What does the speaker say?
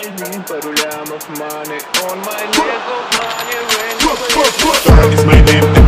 Пару лямов money on my leg of money when It's my name.